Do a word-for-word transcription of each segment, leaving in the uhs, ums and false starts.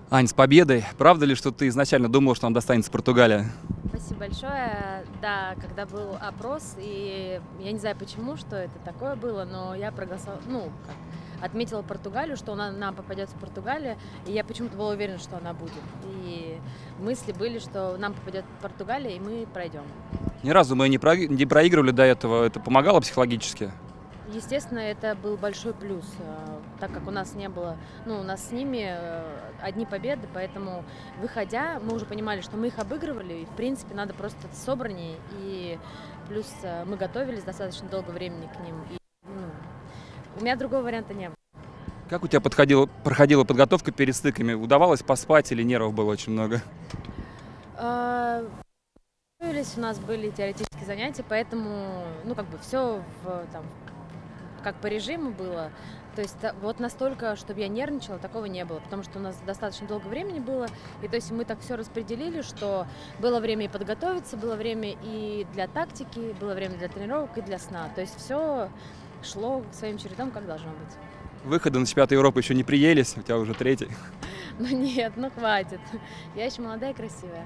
Ань, с победой! Правда ли, что ты изначально думал, что нам достанется Португалия? Спасибо большое. Да, когда был опрос, и я не знаю почему, что это такое было, но я проголосовала, ну, как, отметила Португалию, что она, нам попадется Португалия, и я почему-то была уверена, что она будет. И мысли были, что нам попадет Португалия, и мы пройдем. Ни разу мы не, прои- не проигрывали до этого. Это помогало психологически? Естественно, это был большой плюс, э, так как у нас не было, ну, у нас с ними э, одни победы, поэтому, выходя, мы уже понимали, что мы их обыгрывали, и, в принципе, надо просто собраннее, и плюс э, мы готовились достаточно долго времени к ним, и, ну, у меня другого варианта не было. Как у тебя подходила, проходила подготовка перед стыками? Удавалось поспать или нервов было очень много? А, Готовились, у нас были теоретические занятия, поэтому, ну, как бы все в, там, как по режиму было. То есть та- вот настолько, чтобы я нервничала, такого не было, потому что у нас достаточно долго времени было, и то есть мы так все распределили, что было время и подготовиться, было время и для тактики, было время для тренировок и для сна. То есть все шло своим чередом, как должно быть. Выходы на чемпионат Европы еще не приелись, у тебя уже третий. Но нет, ну хватит. Я еще молодая и красивая.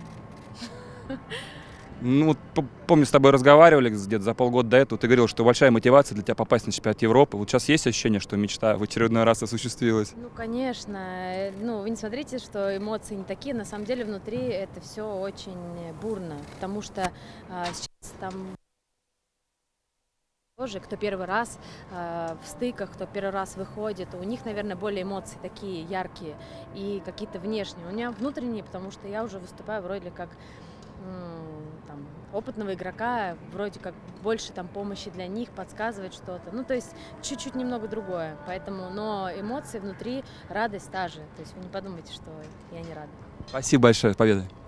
Ну, вот п- помню, с тобой разговаривали где-то за полгода до этого. Ты говорил, что большая мотивация для тебя попасть на чемпионат Европы. Вот сейчас есть ощущение, что мечта в очередной раз осуществилась? Ну, конечно. э, Ну, вы не смотрите, что эмоции не такие. На самом деле внутри это все очень бурно, потому что а, сейчас там тоже, кто первый раз а, в стыках, кто первый раз выходит, у них, наверное, более эмоции такие яркие и какие-то внешние. У меня внутренние, потому что я уже выступаю вроде как м, там, опытного игрока, вроде как больше там помощи для них, подсказывать что-то. Ну, то есть чуть-чуть немного другое. Поэтому, но эмоции внутри, радость та же. То есть вы не подумайте, что я не рада. Спасибо большое, с победой!